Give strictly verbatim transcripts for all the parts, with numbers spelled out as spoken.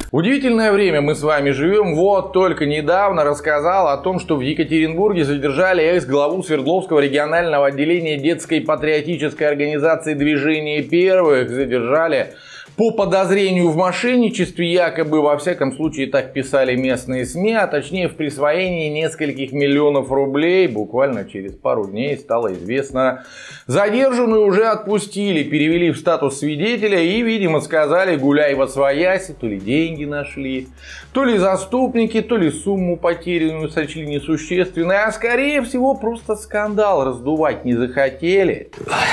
Удивительное время мы с вами живем. Вот только недавно рассказал о том, что в Екатеринбурге задержали экс-главу Свердловского регионального отделения детской патриотической организации «Движение первых». Задержали по подозрению в мошенничестве, якобы, во всяком случае, так писали местные СМИ, а точнее в присвоении нескольких миллионов рублей. Буквально через пару дней стало известно. Задержанную уже отпустили, перевели в статус свидетеля и, видимо, сказали: гуляй восвояси, то ли деньги нашли, то ли заступники, то ли сумму потерянную сочли несущественной, а скорее всего просто скандал раздувать не захотели.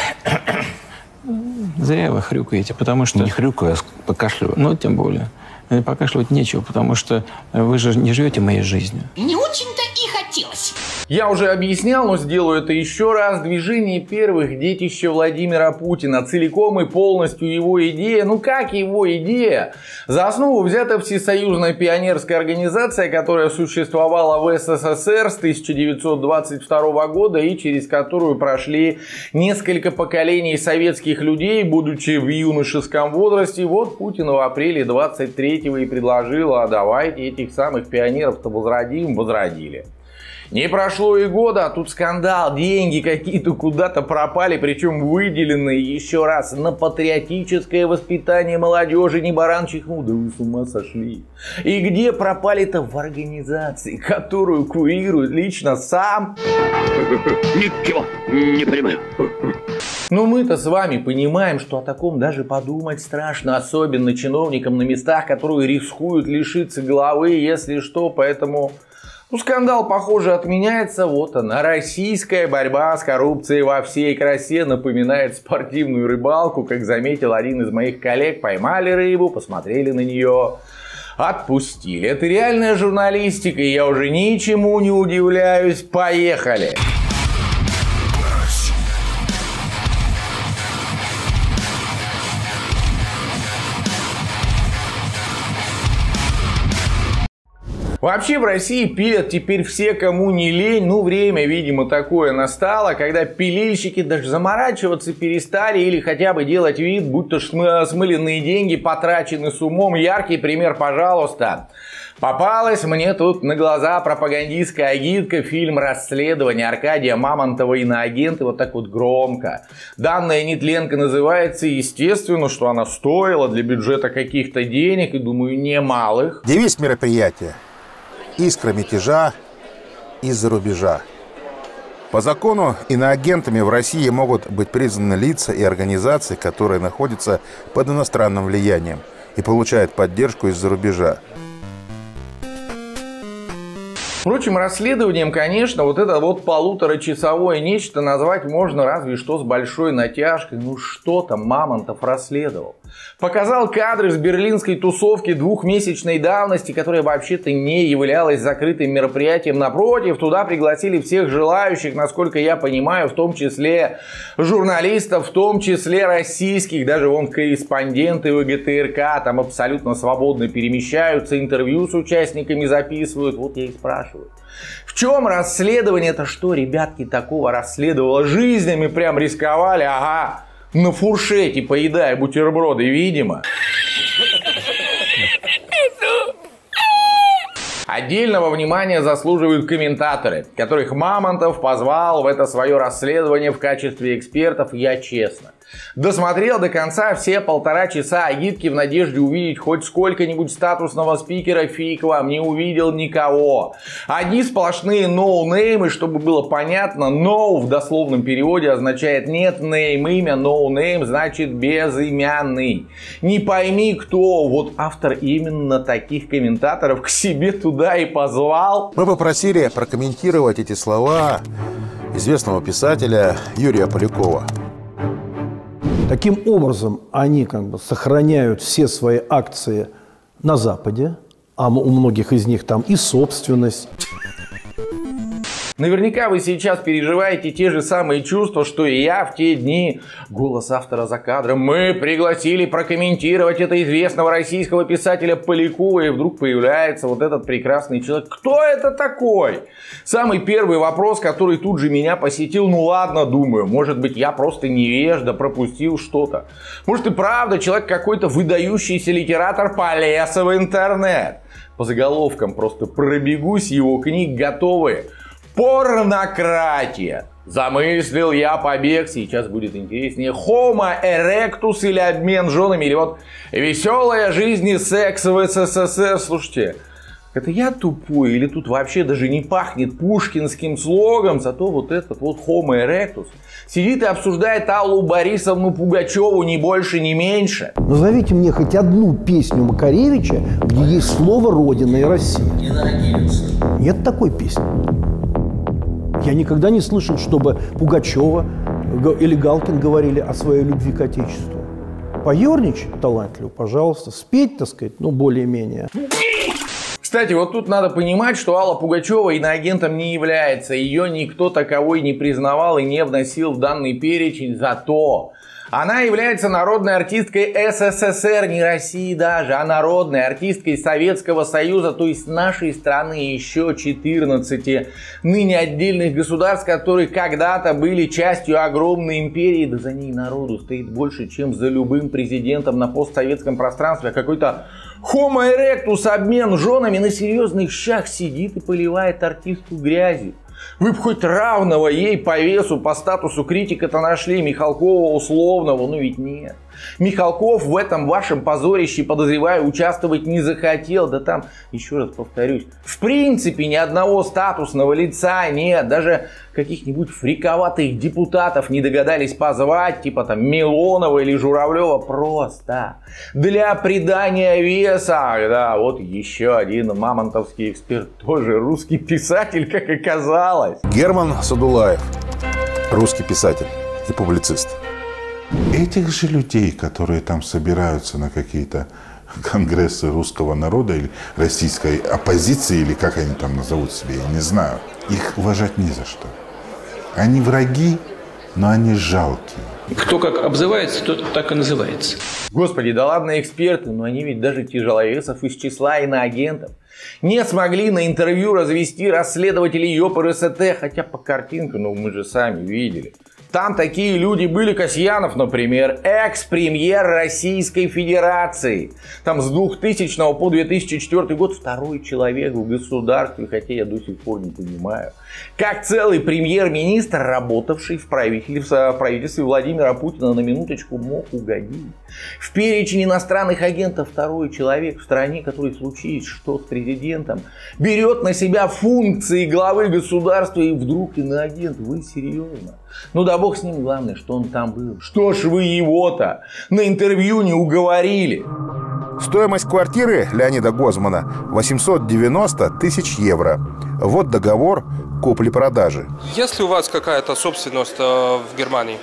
Зря вы хрюкаете, потому что... Не хрюкаю, а покашливаю. Ну, тем более. Покашливать нечего, потому что вы же не живете моей жизнью. Не очень-то и хотелось. Я уже объяснял, но сделаю это еще раз. Движение первых — детище Владимира Путина. Целиком и полностью его идея. Ну как его идея? За основу взята Всесоюзная пионерская организация, которая существовала в СССР с тысяча девятьсот двадцать второго года и через которую прошли несколько поколений советских людей, будучи в юношеском возрасте. Вот Путин в апреле двадцать третьего и предложил: а давайте этих самых пионеров-то возродим. Возродили. Не прошло и года, а тут скандал, деньги какие-то куда-то пропали, причем выделенные еще раз на патриотическое воспитание молодежи. Не баран чихнул, да вы с ума сошли. И где пропали-то? В организации, которую курирует лично сам... Ничего не понимаю. Но мы-то с вами понимаем, что о таком даже подумать страшно, особенно чиновникам на местах, которые рискуют лишиться головы, если что, поэтому... Ну, скандал, похоже, отменяется. Вот она, российская борьба с коррупцией во всей красе. Напоминает спортивную рыбалку. Как заметил один из моих коллег, поймали рыбу, посмотрели на нее, отпустили. Это реальная журналистика, и я уже ничему не удивляюсь. Поехали! Вообще в России пилят теперь все, кому не лень. Ну, время, видимо, такое настало, когда пилильщики даже заморачиваться перестали или хотя бы делать вид, будто смыленные деньги потрачены с умом. Яркий пример, пожалуйста. Попалась мне тут на глаза пропагандистская агитка, фильм «Расследование» Аркадия Мамонтова «Иноагенты», вот так вот громко. Данная нетленка называется, естественно, что она стоила для бюджета каких-то денег, и, думаю, немалых. Девиз мероприятия: искра мятежа из-за рубежа. По закону иноагентами в России могут быть признаны лица и организации, которые находятся под иностранным влиянием и получают поддержку из-за рубежа. Впрочем, расследованием, конечно, вот это вот полуторачасовое нечто назвать можно разве что с большой натяжкой. Ну что там Мамонтов расследовал? Показал кадры с берлинской тусовки двухмесячной давности, которая вообще-то не являлась закрытым мероприятием. Напротив, туда пригласили всех желающих, насколько я понимаю, в том числе журналистов, в том числе российских. Даже вон корреспонденты ВГТРК там абсолютно свободно перемещаются, интервью с участниками записывают. Вот я и спрашиваю: в чем расследование? Это что, ребятки, такого расследовало? Жизнями прям рисковали, ага, на фуршете поедая бутерброды, видимо. Отдельного внимания заслуживают комментаторы, которых Мамонтов позвал в это свое расследование в качестве экспертов. Я честно досмотрел до конца все полтора часа агитки в надежде увидеть хоть сколько-нибудь статусного спикера. Фиг вам, не увидел никого. Одни сплошные ноунеймы, чтобы было понятно. No в дословном переводе означает нет, name имя, no name значит безымянный. Не пойми кто. Вот автор именно таких комментаторов к себе туда и позвал. Мы попросили прокомментировать эти слова известного писателя Юрия Полякова. Таким образом, они как бы сохраняют все свои акции на Западе, а у многих из них там и собственность. Наверняка вы сейчас переживаете те же самые чувства, что и я в те дни. Голос автора за кадром. Мы пригласили прокомментировать это известного российского писателя Полякова, и вдруг появляется вот этот прекрасный человек. Кто это такой? Самый первый вопрос, который тут же меня посетил. Ну ладно, думаю, может быть, я просто невежда, пропустил что-то. Может и правда человек какой-то выдающийся литератор полез в интернет. По заголовкам просто пробегусь, его книг готовые. Порнократия. Замыслил я побег. Сейчас будет интереснее. Homo erectus или обмен женами. Или вот веселая жизнь и секс в СССР. Слушайте, это я тупой? Или тут вообще даже не пахнет пушкинским слогом? Зато вот этот вот Homo erectus сидит и обсуждает Аллу Борисовну Пугачеву, ни больше, ни меньше. Назовите мне хоть одну песню Макаревича, где есть слово «Родина» и «Россия». Нет такой песни. Я никогда не слышал, чтобы Пугачева или Галкин говорили о своей любви к Отечеству. Поерничать талантливо, пожалуйста. Спеть, так сказать, ну, более-менее. Кстати, вот тут надо понимать, что Алла Пугачева иноагентом не является. Ее никто таковой не признавал и не вносил в данный перечень. Зато она является народной артисткой СССР, не России даже, а народной артисткой Советского Союза, то есть нашей страны, еще четырнадцати ныне отдельных государств, которые когда-то были частью огромной империи. Да за ней народу стоит больше, чем за любым президентом на постсоветском пространстве. Какой-то Homo erectus, обмен женами, на серьезных щах сидит и поливает артистку грязью. Вы бы хоть равного ей по весу, по статусу критика-то нашли, Михалкова условного, ну ведь нет. Михалков в этом вашем позорище, подозреваю, участвовать не захотел. Да там, еще раз повторюсь, в принципе ни одного статусного лица нет. Даже каких-нибудь фриковатых депутатов не догадались позвать, типа там Милонова или Журавлева, просто для придания веса. Да, вот еще один мамонтовский эксперт, тоже русский писатель, как оказалось. Герман Садулаев, русский писатель и публицист. Этих же людей, которые там собираются на какие-то конгрессы русского народа или российской оппозиции, или как они там назовут себя, я не знаю, их уважать не за что. Они враги, но они жалкие. Кто как обзывается, тот так и называется. Господи, да ладно эксперты, но они ведь даже тяжеловесов из числа иноагентов не смогли на интервью развести расследователей ЙОПРСТ, хотя по картинке, ну мы же сами видели. Там такие люди были. Касьянов, например, экс-премьер Российской Федерации. Там с двухтысячного по две тысячи четвёртый год второй человек в государстве, хотя я до сих пор не понимаю, как целый премьер-министр, работавший в правительстве, в правительстве Владимира Путина, на минуточку мог угодить в перечень иностранных агентов второй человек в стране, который в случае что с президентом берет на себя функции главы государства, и вдруг иноагент. Вы серьезно? Ну да бог с ним, главное, что он там был. Что ж вы его-то на интервью не уговорили? Стоимость квартиры Леонида Гозмана восемьсот девяносто тысяч евро. Вот договор купли-продажи. Есть ли у вас какая-то собственность в Германии?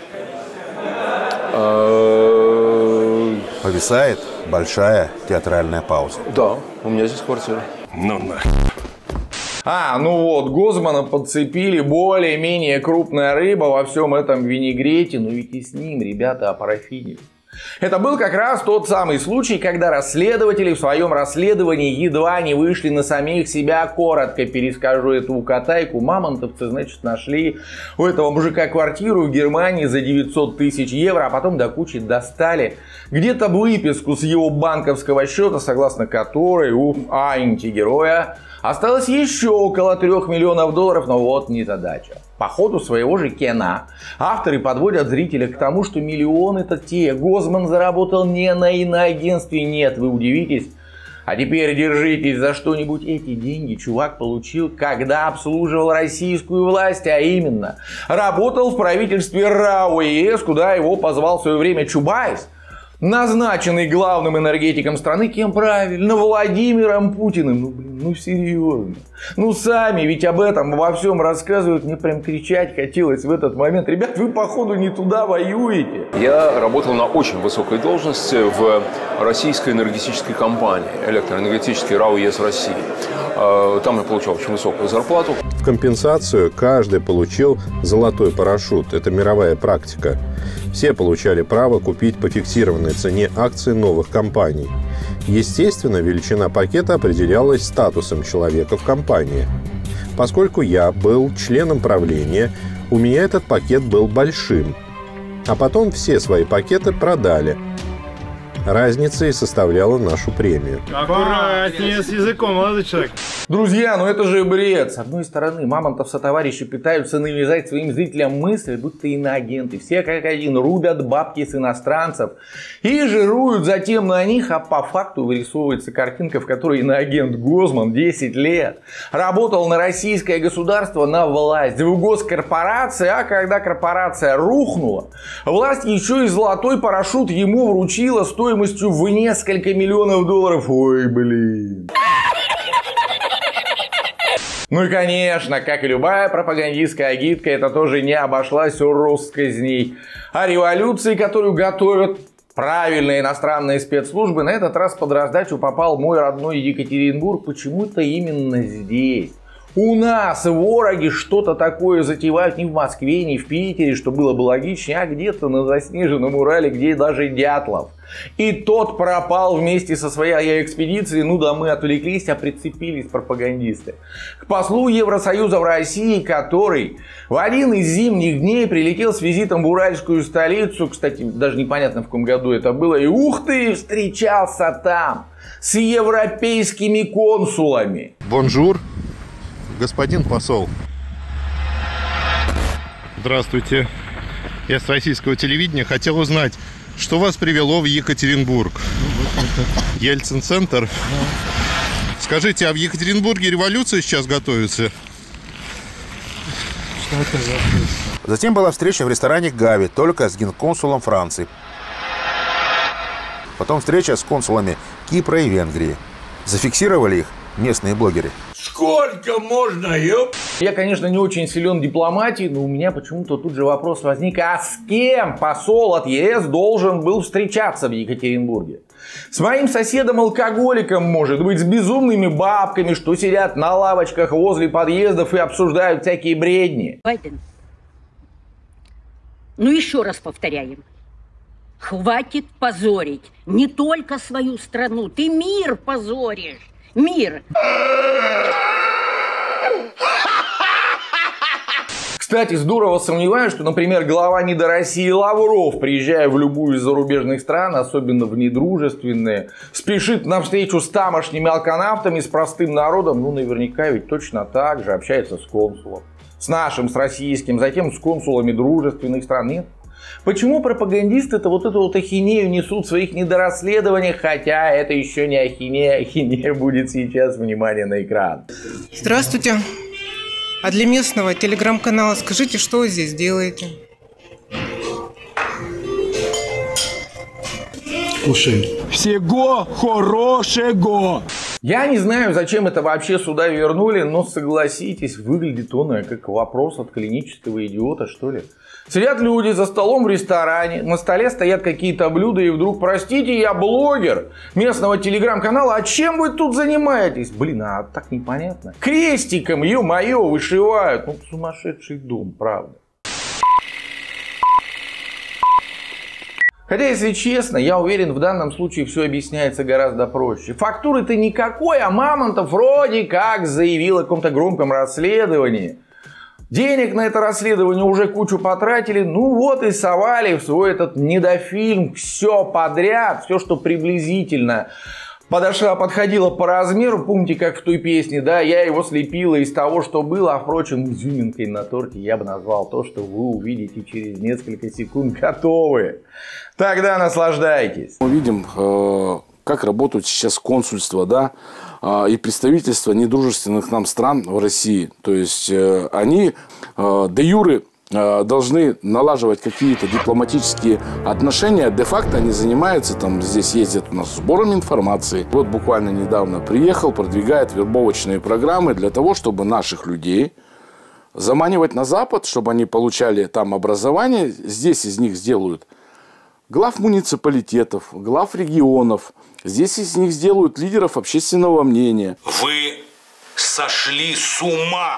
Повисает большая театральная пауза. Да, у меня здесь квартира. Ну нахер. А, ну вот, Гозмана подцепили, более-менее крупная рыба во всем этом винегрете, но ведь и с ним ребята опарафинили. Это был как раз тот самый случай, когда расследователи в своем расследовании едва не вышли на самих себя. Коротко перескажу эту укатайку. Мамонтовцы, значит, нашли у этого мужика квартиру в Германии за девятьсот тысяч евро, а потом до кучи достали где-то выписку с его банковского счета, согласно которой у антигероя осталось еще около трех миллионов долларов, но вот незадача. По ходу своего же кино авторы подводят зрителя к тому, что миллионы-то те Гозман заработал не на иноагентстве. Нет, вы удивитесь. А теперь держитесь за что-нибудь. Эти деньги чувак получил, когда обслуживал российскую власть, а именно работал в правительстве РАО ЕС, куда его позвал в свое время Чубайс, назначенный главным энергетиком страны, кем правильно? Владимиром Путиным. Ну, блин, ну серьезно. Ну, сами ведь об этом во всем рассказывают. Мне прям кричать хотелось в этот момент. Ребят, вы, походу, не туда воюете. Я работал на очень высокой должности в российской энергетической компании, электроэнергетический РАО ЕС России. Там я получал очень высокую зарплату. В компенсацию каждый получил золотой парашют. Это мировая практика. Все получали право купить по фиксированной цене акции новых компаний. Естественно, величина пакета определялась статусом человека в компании. Поскольку я был членом правления, у меня этот пакет был большим. А потом все свои пакеты продали. Разница и составляла нашу премию. Аккуратнее с языком, молодой человек. Друзья, ну это же бред. С одной стороны, мамонтов сотоварищи пытаются навязать своим зрителям мысль, будто иноагенты. Все как один рубят бабки с иностранцев и жируют затем на них, а по факту вырисовывается картинка, в которой иноагент Гозман десять лет работал на российское государство, на власть, в госкорпорации, а когда корпорация рухнула, власть еще и золотой парашют ему вручила стоимостью в несколько миллионов долларов. Ой, блин. Ну и конечно, как и любая пропагандистская агитка, это тоже не обошлась россказней. О революции, которую готовят правильные иностранные спецслужбы, на этот раз под раздачу попал мой родной Екатеринбург. Почему-то именно здесь. У нас вороги что-то такое затевают не в Москве, не в Питере, что было бы логичнее, а где-то на заснеженном Урале, где даже Дятлов. И тот пропал вместе со своей экспедицией. Ну да, мы отвлеклись, а прицепились пропагандисты к послу Евросоюза в России, который в один из зимних дней прилетел с визитом в уральскую столицу. Кстати, даже непонятно, в каком году это было. И ух ты, встречался там с европейскими консулами. Бонжур, господин посол. Здравствуйте. Я с российского телевидения хотел узнать, что вас привело в Екатеринбург? Ельцин-центр? Скажите, а в Екатеринбурге революция сейчас готовится? Что это за... Затем была встреча в ресторане «Гави», только с генконсулом Франции. Потом встреча с консулами Кипра и Венгрии. Зафиксировали их местные блогеры. Сколько можно, ёп? Я, конечно, не очень силен в дипломатии, но у меня почему-то тут же вопрос возник, а с кем посол от ЕС должен был встречаться в Екатеринбурге? С моим соседом-алкоголиком, может быть, с безумными бабками, что сидят на лавочках возле подъездов и обсуждают всякие бредни. Байден, ну еще раз повторяем. Хватит позорить не только свою страну, ты мир позоришь. Мир. Кстати, здорово сомневаюсь, что, например, глава МИДа России Лавров, приезжая в любую из зарубежных стран, особенно в недружественные, спешит на встречу с тамошними алканавтами, с простым народом. Ну, наверняка ведь точно так же общается с консулом. С нашим, с российским, затем с консулами дружественных стран. Нет? Почему пропагандисты-то вот эту вот ахинею несут в своих недорасследованиях, хотя это еще не ахинея, ахинея будет сейчас, внимание на экран. Здравствуйте. А для местного телеграм-канала скажите, что вы здесь делаете? Слушай, всего хорошего! Я не знаю, зачем это вообще сюда вернули, но согласитесь, выглядит он как вопрос от клинического идиота, что ли. Сидят люди за столом в ресторане, на столе стоят какие-то блюда, и вдруг, простите, я блогер местного телеграм-канала, а чем вы тут занимаетесь? Блин, а так непонятно. Крестиком, ё-моё, вышивают. Ну, сумасшедший дом, правда. Хотя, если честно, я уверен, в данном случае все объясняется гораздо проще. Фактуры-то никакой, а Мамонтов вроде как заявил о каком-то громком расследовании. Денег на это расследование уже кучу потратили, ну вот и совали в свой этот недофильм все подряд, все, что приблизительно подошла, подходила по размеру. Помните, как в той песне, да, я его слепила из того, что было, а впрочем, изюминкой на торте я бы назвал то, что вы увидите через несколько секунд. Готовы? Тогда наслаждайтесь. Мы видим, как работают сейчас консульства, да, и представительства недружественных нам стран в России. То есть они де юре должны налаживать какие-то дипломатические отношения. Де-факто они занимаются, там здесь ездят у нас сбором информации. Вот буквально недавно приехал, продвигает вербовочные программы для того, чтобы наших людей заманивать на Запад, чтобы они получали там образование. Здесь из них сделают глав муниципалитетов, глав регионов. Здесь из них сделают лидеров общественного мнения. Вы сошли с ума!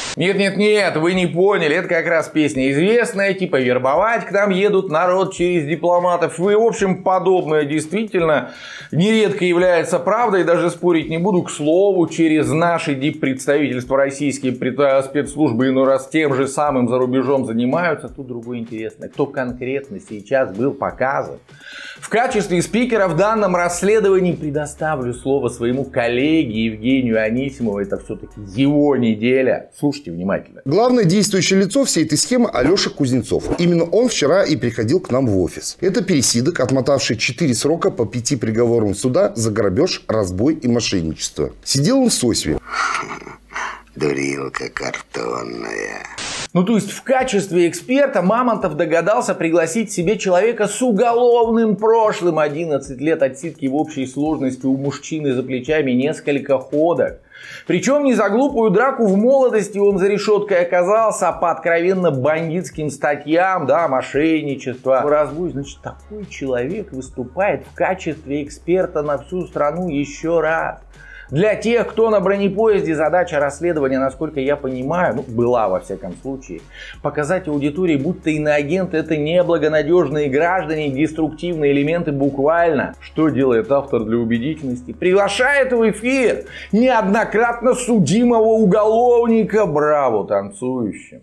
Нет-нет-нет, вы не поняли, это как раз песня известная, типа вербовать к нам едут народ через дипломатов. И, в общем, подобное действительно нередко является правдой, даже спорить не буду. К слову, через наши диппредставительства российские спецслужбы иной раз тем же самым за рубежом занимаются. Тут другое интересное, кто конкретно сейчас был показан. В качестве спикера в данном расследовании предоставлю слово своему коллеге Евгению Анисимову. Это все-таки его неделя. Слушайте внимательно. Главное действующее лицо всей этой схемы — Алеша Кузнецов. Именно он вчера и приходил к нам в офис. Это пересидок, отмотавший четыре срока по пяти приговорам суда за грабеж, разбой и мошенничество. Сидел он в Сосве. Дурилка картонная. Ну, то есть, в качестве эксперта Мамонтов догадался пригласить себе человека с уголовным прошлым. одиннадцать лет отсидки в общей сложности у мужчины за плечами, несколько ходок. Причем не за глупую драку в молодости он за решеткой оказался, а по откровенно бандитским статьям, да, мошенничество, разбой. Значит, такой человек выступает в качестве эксперта на всю страну еще раз. Для тех, кто на бронепоезде, задача расследования, насколько я понимаю, ну, была во всяком случае, показать аудитории, будто иноагенты — это неблагонадежные граждане, деструктивные элементы буквально. Что делает автор для убедительности? Приглашает в эфир неоднократно судимого уголовника. Браво танцующим!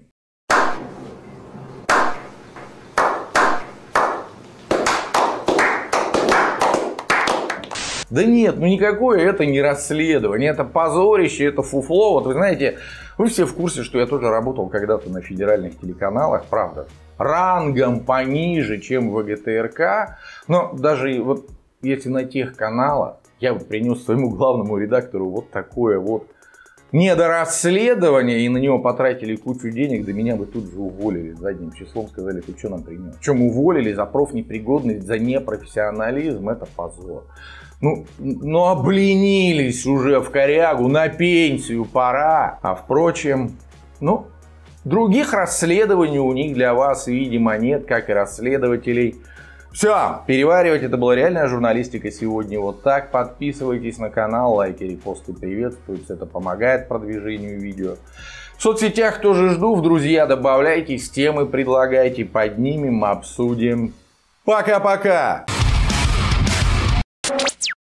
Да нет, ну никакое это не расследование, это позорище, это фуфло. Вот вы знаете, вы все в курсе, что я тоже работал когда-то на федеральных телеканалах, правда, рангом пониже, чем в ВГТРК. Но даже вот если на тех каналах я бы принес своему главному редактору вот такое вот недорасследование, и на него потратили кучу денег, да меня бы тут же уволили задним числом, сказали, ты что нам принес? Причем уволили за профнепригодность, за непрофессионализм, это позор. Ну, ну, обленились уже в корягу, на пенсию пора. А впрочем, ну, других расследований у них для вас, видимо, нет, как и расследователей. Все, переваривать это была реальная журналистика сегодня. Вот так. Подписывайтесь на канал, лайки, репосты приветствуются. Это помогает продвижению видео. В соцсетях тоже жду. В друзья добавляйтесь, темы предлагайте, поднимем, обсудим. Пока-пока!